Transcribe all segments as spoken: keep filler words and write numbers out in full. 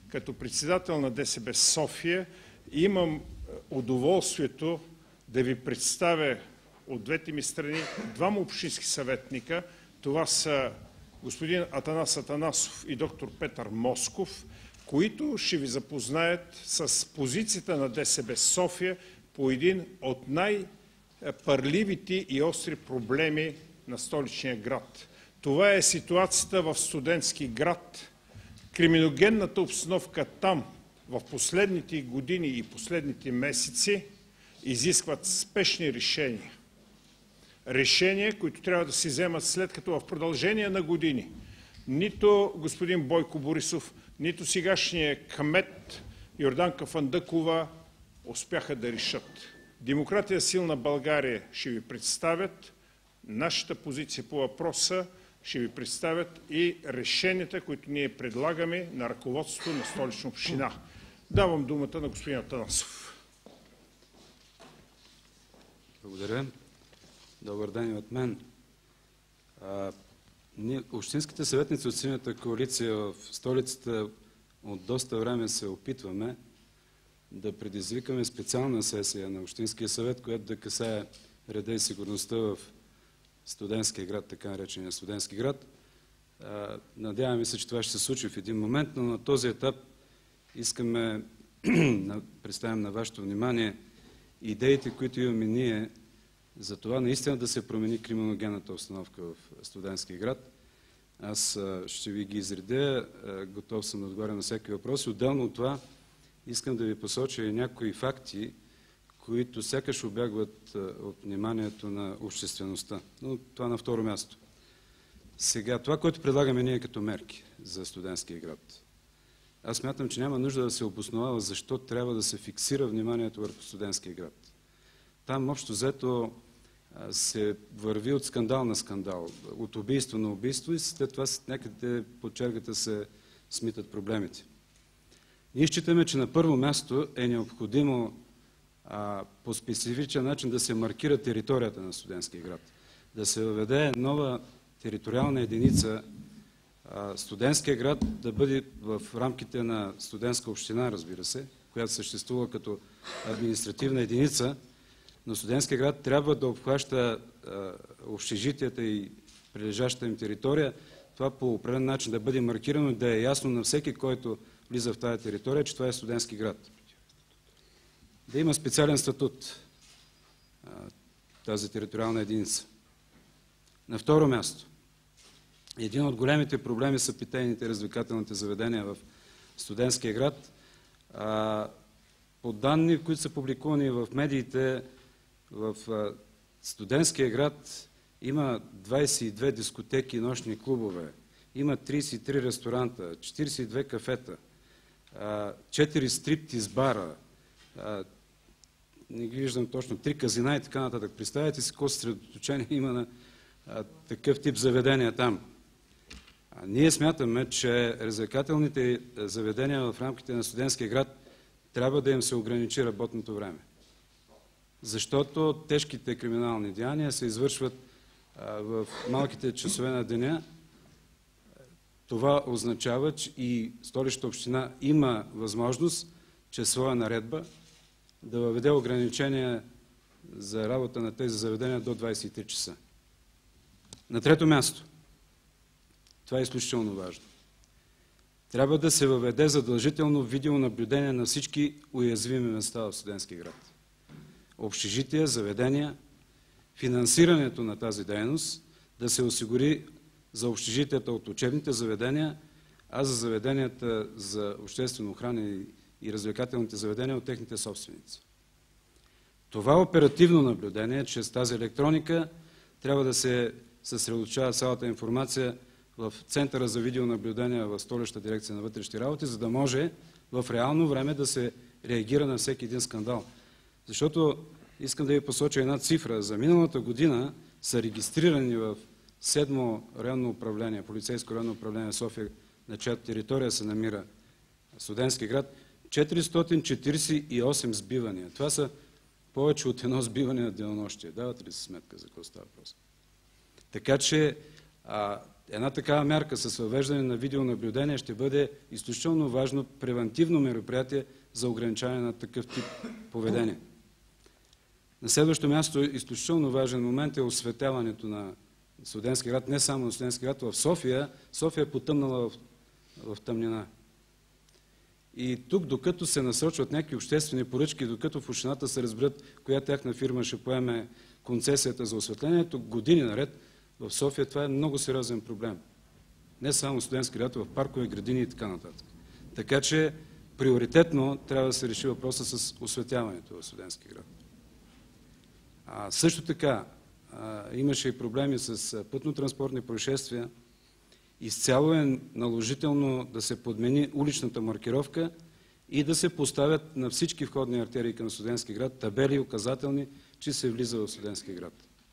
като председател на ДСБ София имам удоволствието да ви представя от двете ми страни двама общински съветника. Това са господин Атанас Атанасов и доктор Петър Москов, които ще ви запознаят с позицията на ДСБ София по един от най-парливите и остри проблеми на столичния град. Това е ситуацията в Студентски град. Криминогенната обстановка там в последните години и последните месеци изискват спешни решения. Решения, които трябва да се вземат след като в продължение на години нито господин Бойко Борисов, нито сегашния кмет Йорданка Фандъкова успяха да решат. Демократия силна България ще ви представят нашата позиция по въпроса, ще ви представят и решенията, които ние предлагаме на ръководството на Столична община. Давам думата на господин Атанасов. Благодаря. Добър ден и от мен. А, ние, общинските съветници от Синята коалиция в столицата от доста време се опитваме да предизвикаме специална сесия на Общинския съвет, която да касае реда и сигурността в Студентския град, така наречения Студентски град. А, надяваме се, че това ще се случи в един момент, но на този етап искаме да представим на вашето внимание идеите, които имаме ние за това наистина да се промени криминогенната обстановка в Студентски град. Аз а, ще ви ги изредя, а, готов съм да отговаря на всеки въпрос. Отделно от това искам да ви посоча и някои факти, които сякаш обягват а, от вниманието на обществеността. Но това на второ място. Сега, това, което предлагаме ние като мерки за Студентския град. Аз смятам, че няма нужда да се обосновава защо трябва да се фиксира вниманието върху Студентския град. Там общо взето се върви от скандал на скандал, от убийство на убийство и след това някъде под чергата се смитат проблемите. Ние считаме, че на първо място е необходимо а, по специфичен начин да се маркира територията на Студентския град, да се въведе нова териториална единица, а, Студентския град да бъде в рамките на студентска община, разбира се, която съществува като административна единица, но Студентския град трябва да обхваща а, общежитията и прилежащата им територия, това по определен начин да бъде маркирано, да е ясно на всеки, който влиза в тази територия, че това е Студентски град. Да има специален статут а, тази териториална единица. На второ място, един от големите проблеми са питейните и развлекателните заведения в Студентския град. А, по данни, които са публикувани в медиите, в а, Студентския град има двадесет и две дискотеки и нощни клубове, има тридесет и три ресторанта, четиридесет и две кафета, а, четири стриптиз бара, а, не ги виждам точно, три казина и така нататък. Представете си какво съсредоточение има на а, такъв тип заведения там. А, ние смятаме, че развлекателните заведения в рамките на Студентския град трябва да им се ограничи работното време. Защото тежките криминални деяния се извършват а, в малките часове на деня. Това означава, че и Столичната община има възможност, чрез своя наредба, да въведе ограничения за работа на тези заведения до двадесет и три часа. На трето място, това е изключително важно, трябва да се въведе задължително видеонаблюдение на всички уязвими места в Студентския град. Общежития, заведения, финансирането на тази дейност да се осигури за общежитията от учебните заведения, а за заведенията за обществено охрана и развлекателните заведения от техните собственици. Това оперативно наблюдение, чрез тази електроника, трябва да се съсредоточава цялата информация в Центъра за видеонаблюдение в Столичната дирекция на вътрешни работи, за да може в реално време да се реагира на всеки един скандал. Защото искам да ви посоча една цифра. За миналата година са регистрирани в седмо районно управление, полицейско районно управление София, на чиято територия се намира Студентски град, четиристотин четиридесет и осем сбивания. Това са повече от едно сбиване на денонощие. Давате ли си сметка за какво става въпрос? Така че а, Една такава мярка с въвеждане на видеонаблюдение ще бъде изключително важно превентивно мероприятие за ограничаване на такъв тип поведение. На следващо място, изключително важен момент е осветяването на Студентски град, не само на Студентски град, в София. София е потъмнала в, в тъмнина. И тук, докато се насочват някакви обществени поръчки, докато в общината се разберат коя тяхна фирма ще поеме концесията за осветлението, години наред в София това е много сериозен проблем. Не само Студентски град, в паркове, градини и така нататък. Така че приоритетно трябва да се реши въпроса с осветяването в Студентски град. А, също така, а, имаше и проблеми с пътно-транспортни происшествия. Изцяло е наложително да се подмени уличната маркировка и да се поставят на всички входни артерии към Студентски град табели указателни, че се влиза в Студентски град.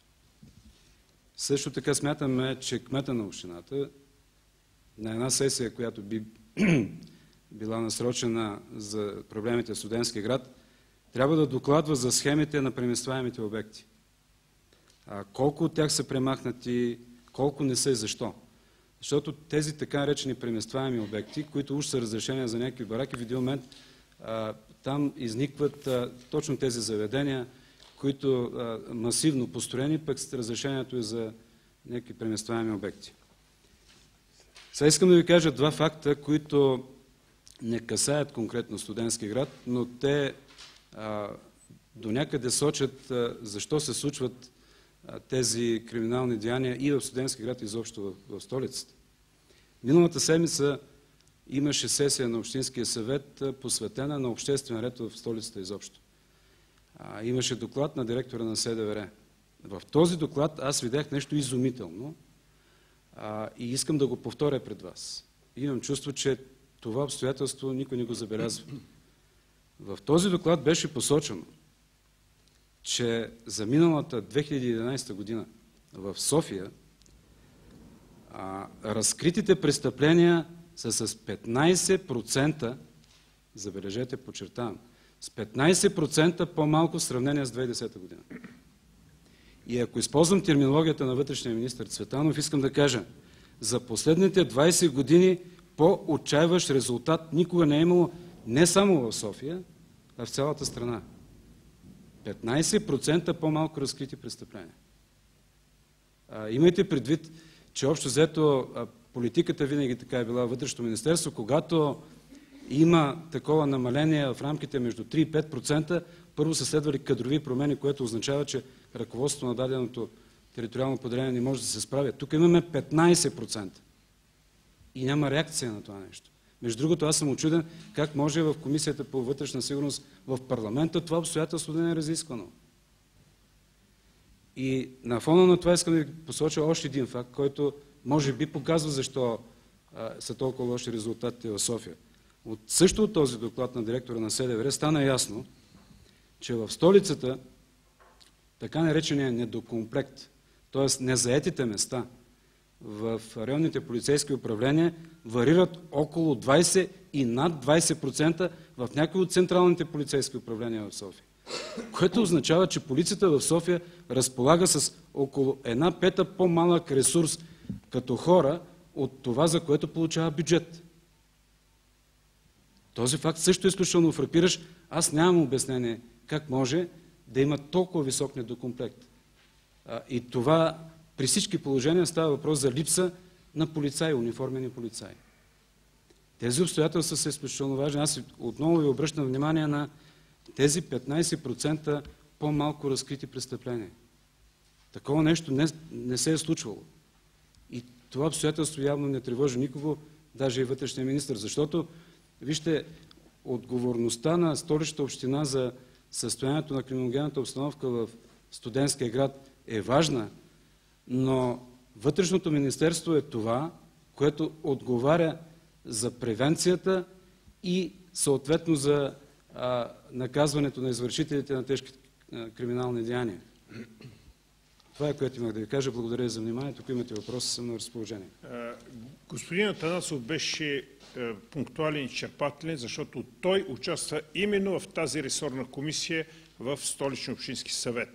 Също така смятаме, че кмета на общината на една сесия, която би била насрочена за проблемите в Студентски град, трябва да докладва за схемите на преместваемите обекти. А колко от тях са премахнати, колко не са и защо. Защото тези така наречени преместваеми обекти, които уж са разрешения за някакви бараки, в един момент а, там изникват а, точно тези заведения, които а, масивно построени, пък с разрешението е за някакви преместваеми обекти. Сега искам да ви кажа два факта, които не касаят конкретно Студентски град, но те а, до някъде сочат а, защо се случват а, тези криминални деяния и в Студентски град, изобщо в, в столицата. Миналата седмица имаше сесия на Общинския съвет, а, посветена на обществен ред в столицата изобщо. А, имаше доклад на директора на СДВР. В този доклад аз видях нещо изумително а, и искам да го повторя пред вас. Имам чувство, че това обстоятелство никой не го забелязва. В този доклад беше посочено, че за миналата две хиляди и единадесета година в София а, разкритите престъпления са с петнадесет процента, забележете, подчертавам, с петнадесет процента по-малко в сравнение с две хиляди и десета година. И ако използвам терминологията на вътрешния министър Цветанов, искам да кажа, за последните двадесет години по-отчаиващ резултат никога не е имало не само в София, а в цялата страна. петнадесет процента по-малко разкрити престъпления. А, имайте предвид, че общо взето политиката винаги така е била вътрешното министерство, когато има такова намаление в рамките между три и пет процента, първо са следвали кадрови промени, което означава, че ръководството на даденото териториално поделение не може да се справя. Тук имаме петнадесет процента. И няма реакция на това нещо. Между другото, аз съм учуден как може в Комисията по вътрешна сигурност в парламента това обстоятелство да не е разисквано. И на фона на това искам да ви посоча още един факт, който може би показва защо а, са толкова лоши резултатите в София. От също от този доклад на директора на СДВР стана ясно, че в столицата така наречения недокомплект, т.е. незаетите места в районните полицейски управления варират около двадесет и над двадесет процента в някои от централните полицейски управления в София. Което означава, че полицията в София разполага с около една пета по-малък ресурс като хора от това, за което получава бюджет. Този факт също е изключително фрапиращ. Аз нямам обяснение как може да има толкова висок недокомплект. И това при всички положения става въпрос за липса на полицаи, униформени полицаи. Тези обстоятелства са изключително важни. Аз отново ви обръщам внимание на тези петнадесет процента по-малко разкрити престъпления. Такова нещо не, не се е случвало. И това обстоятелство явно не тревожи никого, даже и вътрешния министър, защото, вижте, отговорността на Столичната община за състоянието на криминогенната обстановка в Студентския град е важна, но Вътрешното министерство е това, което отговаря за превенцията и съответно за а, наказването на извършителите на тежки а, криминални деяния. Това е, което имах да ви кажа. Благодаря за вниманието. Ако имате въпроси, съм на разположение. Господин Атанасов беше пунктуален и изчерпателен, защото той участва именно в тази ресорна комисия в Столичния общински съвет.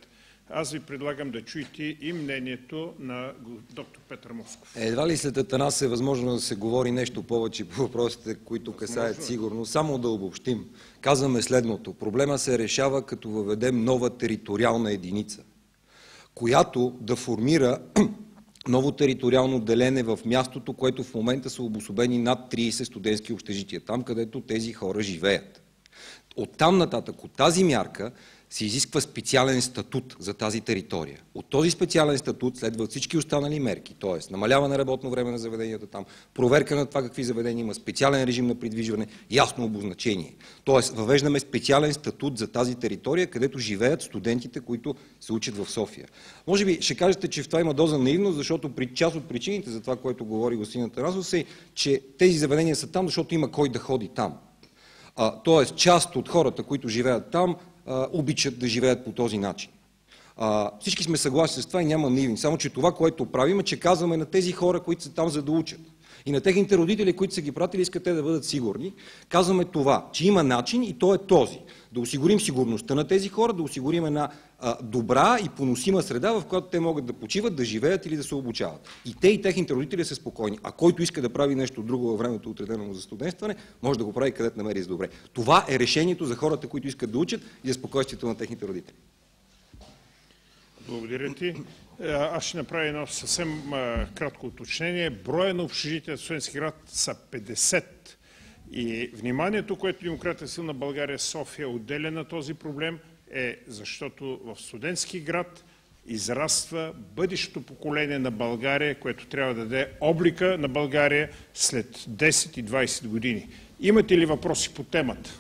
аз ви предлагам да чуете и мнението на доктор Петър Москов. Едва ли след Атанас е възможно да се говори нещо повече по въпросите, които касаят сигурност. Само да обобщим. Казваме следното. Проблема се решава, като въведем нова териториална единица, която да формира ново териториално делене в мястото, което в момента са обособени над трийсет студентски общежития, там където тези хора живеят. Оттам нататък, от тази мярка, се изисква специален статут за тази територия. От този специален статут следват всички останали мерки, т.е. намаляване на работно време на заведенията там, проверка на това какви заведения има, специален режим на придвижване, ясно обозначение. Т.е. въвеждаме специален статут за тази територия, където живеят студентите, които се учат в София. Може би ще кажете, че в това има доза наивност, защото при част от причините за това, което говори господин Атанасов, е, че тези заведения са там, защото има кой да ходи там. Т.е. част от хората, които живеят там, обичат да живеят по този начин. А, всички сме съгласни с това и няма наивни. Само че това, което правим, е, че казваме на тези хора, които са там за да учат, и на техните родители, които са ги пратили, искат те да бъдат сигурни, казваме това, че има начин и то е този. Да осигурим сигурността на тези хора, да осигурим една а, добра и поносима среда, в която те могат да почиват, да живеят или да се обучават. И те и техните родители са спокойни. А който иска да прави нещо друго във времето, отредено му за студентстване, може да го прави където намери за добре. Това е решението за хората, които искат да учат и за спокойствието на техните родители. Благодаря ти. Аз ще направя едно съвсем а, кратко уточнение. Броя на общежития в Студентски град са петдесет. И вниманието, което Демократична силна България София отделя на този проблем, е защото в Студентски град израства бъдещото поколение на България, което трябва да даде облика на България след десет и двайсет години. Имате ли въпроси по темата?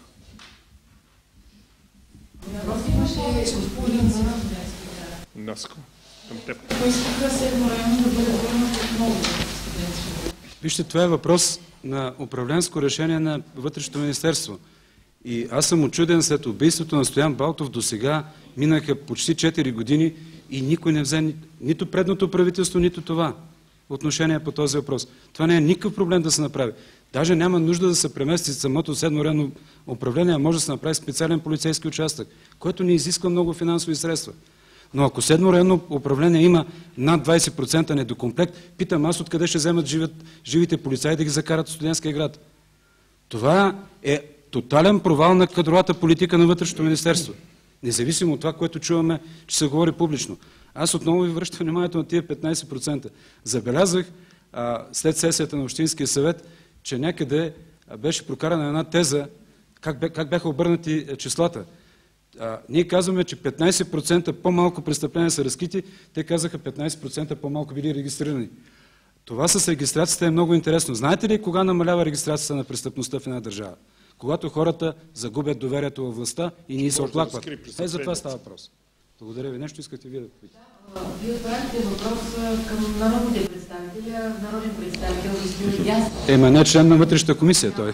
Въпрос имаше господин Наско, към теб. Поискаха седмо район да бъде върнат отново студентски. Вижте, това е въпрос на управленско решение на Вътрешното министерство. И аз съм учуден след убийството на Стоян Балтов до сега, минаха почти четири години и никой не взе ни, нито предното правителство, нито това отношение по този въпрос. Това не е никакъв проблем да се направи. Даже няма нужда да се премести самото седмо районно управление, а може да се направи специален полицейски участък, който не изисква много финансови средства. Но ако седмо районно управление има над двайсет процента недокомплект, питам аз откъде ще вземат живет, живите полицаи да ги закарат в Студентския град. Това е тотален провал на кадровата политика на Вътрешното министерство. Независимо от това, което чуваме, че се говори публично. Аз отново ви връщам вниманието на тия петнайсет процента. Забелязах а, след сесията на Общинския съвет, че някъде беше прокарана една теза, как, как бяха обърнати числата. А, ние казваме, че петнайсет процента по-малко престъпления са разкрити, те казаха петнайсет процента по-малко били регистрирани. Това с регистрацията е много интересно. Знаете ли кога намалява регистрацията на престъпността в една държава? Когато хората загубят доверието във властта и ние се оплакват. Е, за това става въпрос. Благодаря ви. Нещо искате вие да попитате? Вие отправяте въпрос към народните представители, народен представител Истина Дясна. Ема не член на Вътрешната комисия той.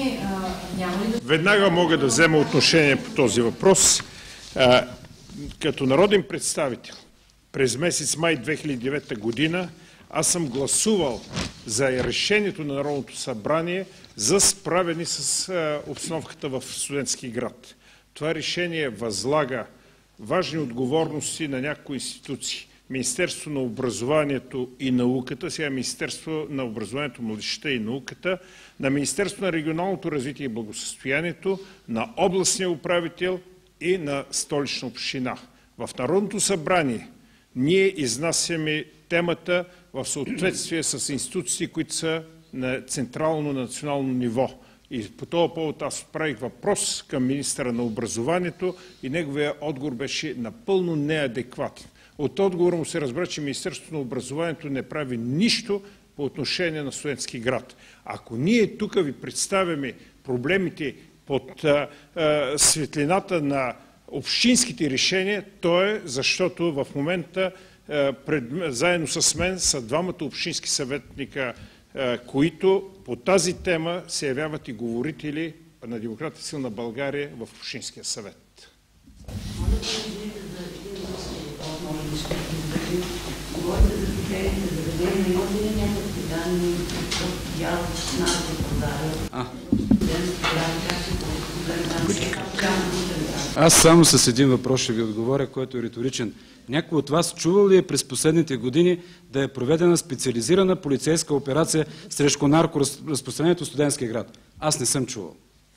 Веднага мога да взема отношение по този въпрос. А, като народен представител през месец май две хиляди и девета година аз съм гласувал за решението на Народното събрание за справяне с а, обстановката в Студентски град. Това решение възлага важни отговорности на някои институции. Министерство на образованието и науката, сега Министерство на образованието, младежта и науката, на Министерство на регионалното развитие и благосъстоянието, на областния управител и на Столична община. В Народното събрание ние изнасяме темата в съответствие с институции, които са на централно национално ниво. И по този повод аз отправих въпрос към министъра на образованието и неговия отговор беше напълно неадекватен. От отговора му се разбра, че Министерството на образованието не прави нищо по отношение на Студентски град. Ако ние тук ви представяме проблемите под а, а, светлината на общинските решения, то е защото в момента а, пред, заедно с мен са двамата общински съветника, а, които по тази тема се явяват и говорители на Демократична силна България в Общинския съвет. Говорите за критериите за заведение, имате ли някакви данни от дял на продажа? Аз само с един въпрос ще ви отговоря, който е риторичен. Някой от вас чувал ли е през последните години да е проведена специализирана полицейска операция срещу наркоразпространението в Студентския град? Аз не съм чувал.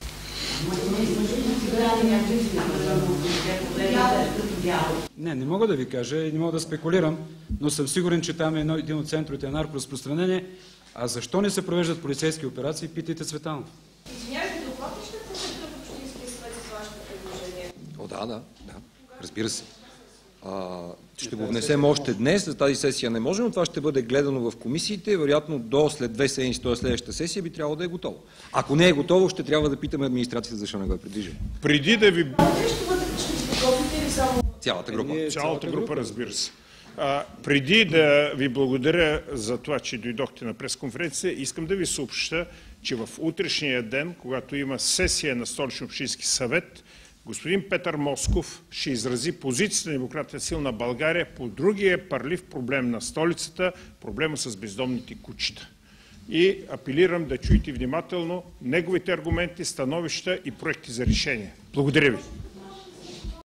Не, не мога да ви кажа и не мога да спекулирам, но съм сигурен, че там е един от центровете на наркоразпространение. А защо не се провеждат полицейски операции, питайте Цветанов. Извинявайте, доклад ли ще посетите в Общинския съвет с вашето предложение? О, да, да, да. Разбира се. А, ще го внесем още днес, за тази сесия не можем, но това ще бъде гледано в комисиите, вероятно до след две седмици, т.е. следващата сесия би трябвало да е готово. Ако не е готово, ще трябва да питаме администрацията защо не го е предвижила. Преди да ви... Цялата група. Цялата група, разбира се. А, преди да ви благодаря за това, че дойдохте на пресконференция, искам да ви съобща, че в утрешния ден, когато има сесия на Столичен общински съвет, господин Петър Москов ще изрази позицията на Демократична сила на България по другия парлив проблем на столицата, проблема с бездомните кучета. И апелирам да чуете внимателно неговите аргументи, становища и проекти за решение. Благодаря ви.